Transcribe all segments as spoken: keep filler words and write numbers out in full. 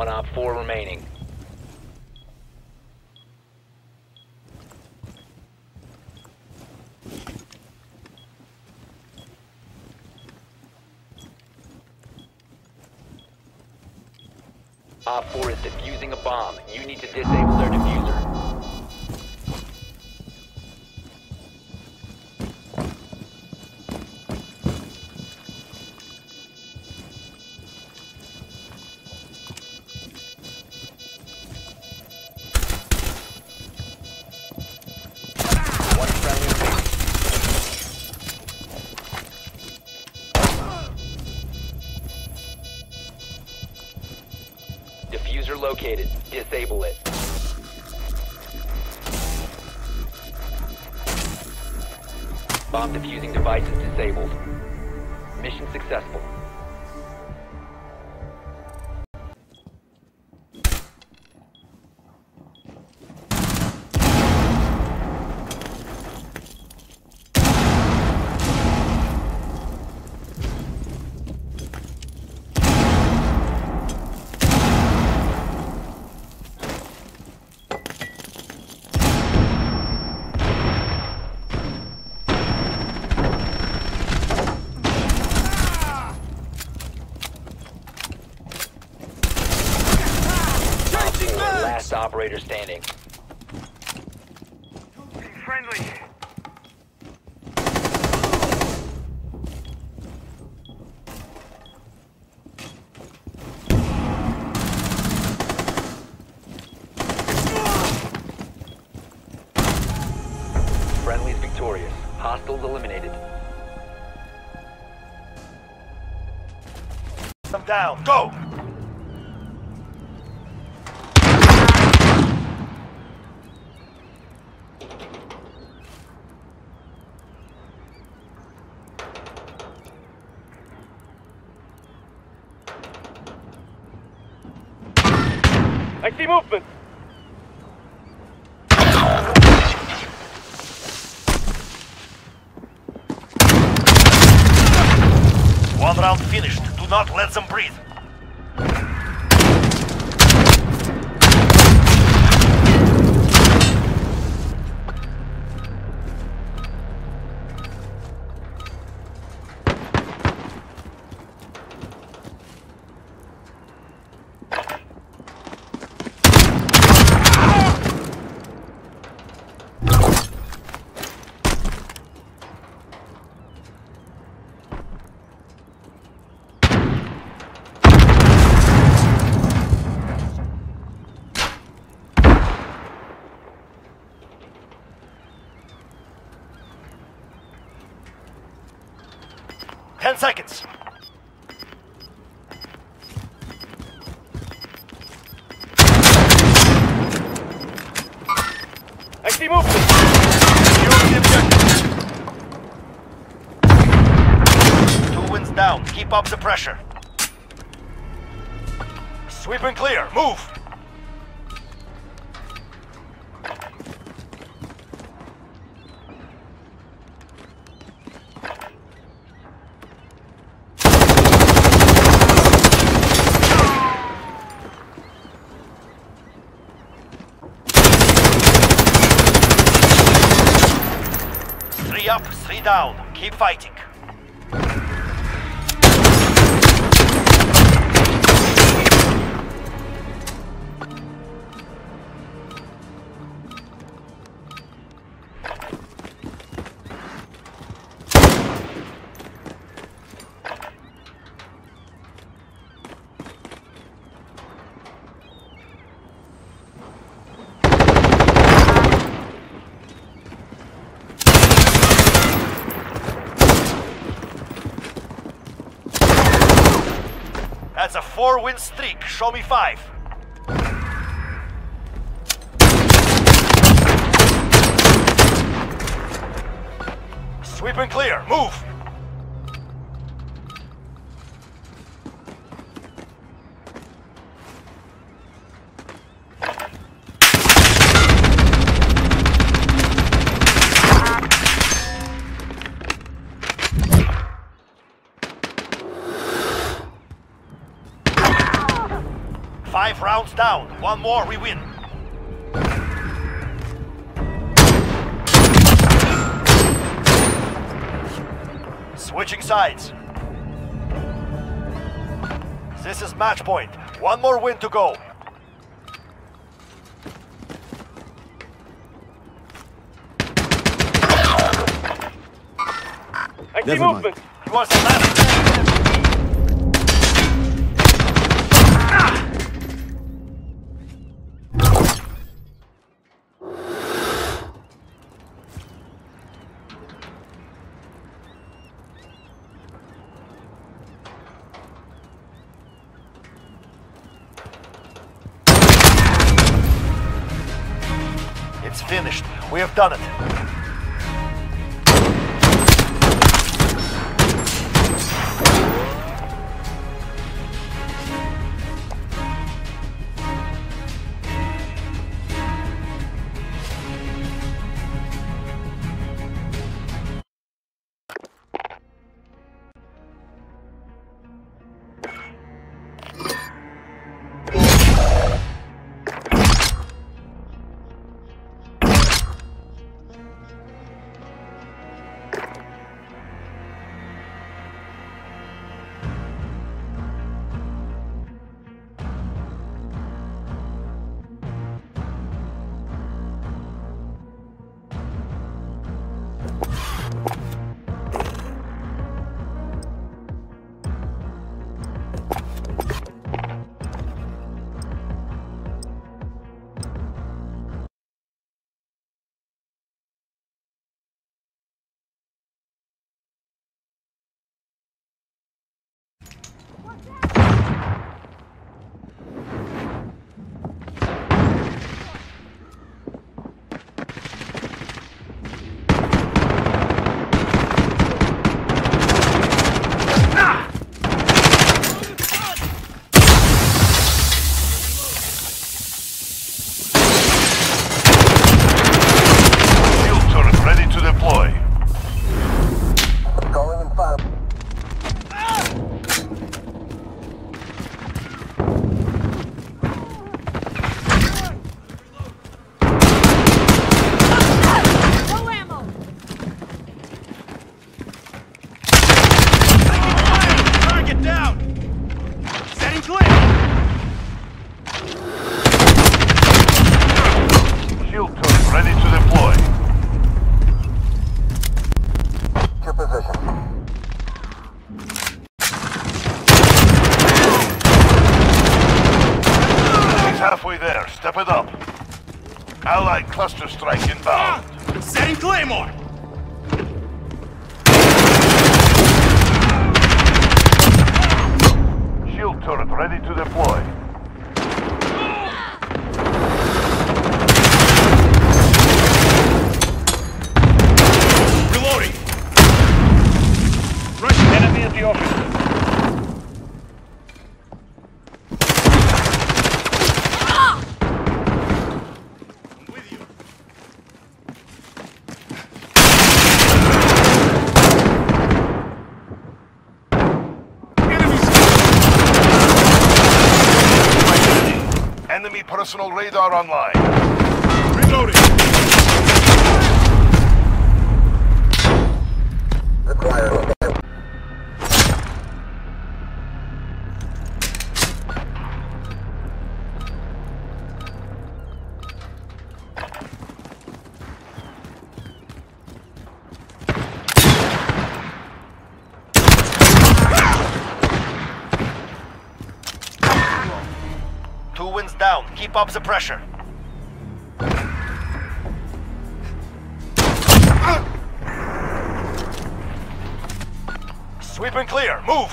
One op four remaining. Op four is defusing a bomb. You need to disable their diffuser. One friendly remaining. Diffuser located. Disable it. Bomb defusing device is disabled. Mission successful. Last operator standing. Friendly. Friendly's victorious. Hostiles eliminated. I'm down. Go! I see movement! One round finished. Do not let them breathe. Ten seconds. I see movement. Secure the objective. Two wins down. Keep up the pressure. Sweep and clear. Move. Three up, three down. Keep fighting. That's a four-win streak. Show me five. Sweep and clear. Move. Five rounds down. One more, we win. Switching sides. This is match point. One more win to go. I see movement. You are the last. It's finished. We have done it. Halfway there, step it up. Allied cluster strike inbound. Ah! Setting Claymore! Shield turret ready to deploy. Reloading! Russian enemy at the office. Enemy personal radar online. Reloading! Two wins down. Keep up the pressure. Sweep and clear. Move.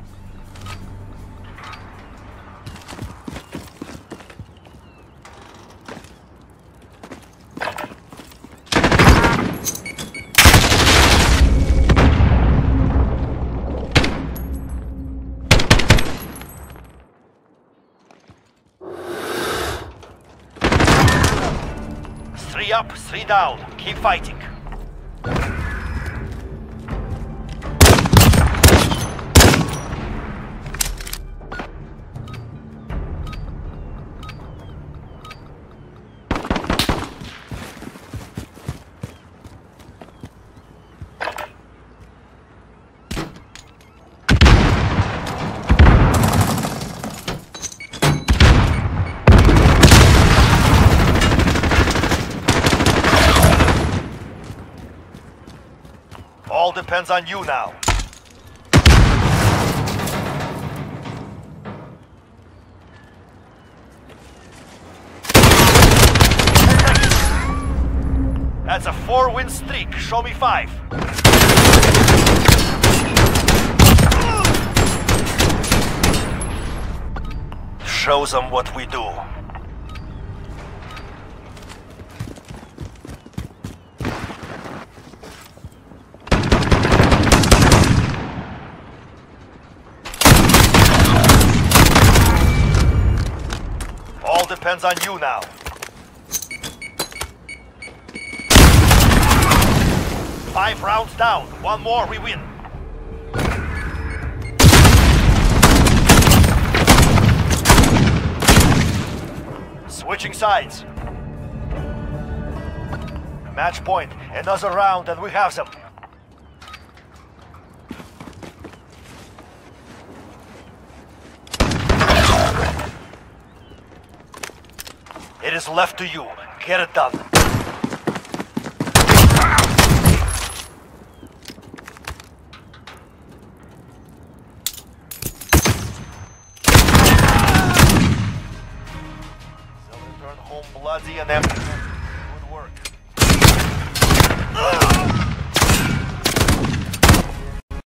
Three up, three down. Keep fighting. All depends on you now. That's a four-win streak. Show me five. Shows them what we do. All depends on you now. Five rounds down. One more, we win. Switching sides. Match point. Another round and we have them. It is left to you. Get it done. Return home bloody and empty.